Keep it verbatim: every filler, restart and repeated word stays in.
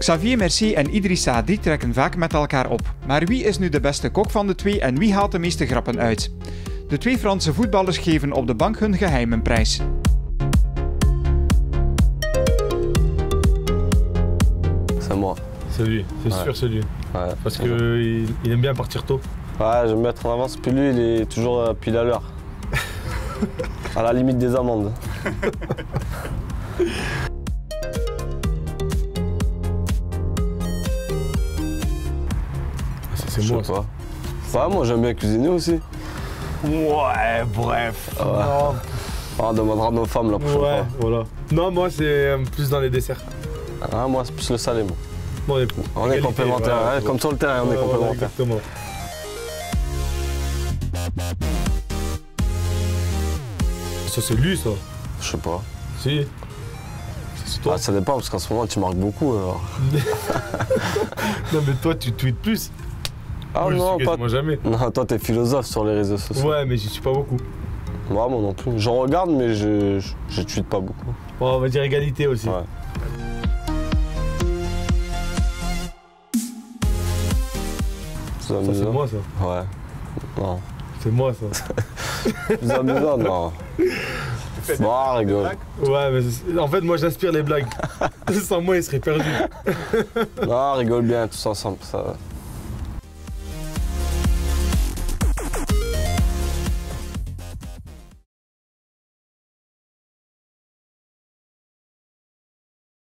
Xavier Mercier en Idrissa die trekken vaak met elkaar op. Maar wie is nu de beste kok van de twee en wie haalt de meeste grappen uit? De twee Franse voetballers geven op de bank hun geheimen prijs. C'est moi. C'est lui, c'est Ouais. sûr c'est lui. Ouais. Parce qu'il il aime bien partir tôt. Ouais, je vais me mettre en avance, puis lui, il est toujours euh, pile à l'heure. À la limite des amendes. C'est Je moi. sais pas. Ouais, moi j'aime bien cuisiner aussi. Ouais, bref. Ouais. Non. On demandera à nos femmes la prochaine Ouais, fois. voilà. Non, moi c'est euh, plus dans les desserts. Ah, moi c'est plus le salé, moi. Bon, on est, On est égalité, complémentaires, ouais, hein, ouais. comme sur le terrain, on Ouais, est voilà, complémentaires. exactement. Ça c'est lui ça. Je sais pas. Si. C'est toi. Ah, ça dépend parce qu'en ce moment tu marques beaucoup. Alors. Non mais toi tu tweets plus. Ah Moi, je non, suis pas. quasiment jamais. Non, toi t'es philosophe sur les réseaux sociaux. Ouais, mais j'y suis pas beaucoup. Moi, moi non plus. J'en regarde, mais je, je, je tweete pas beaucoup. Bon, on va dire égalité aussi. Ouais. Plus Ça c'est amusant. moi ça. Ouais. Non. C'est moi ça. Plus amusant, non. Bon, ah, rigole. Ouais, mais c'est- en fait moi j'inspire les blagues. Sans moi il serait perdu. Non, rigole bien tous ensemble. Ça...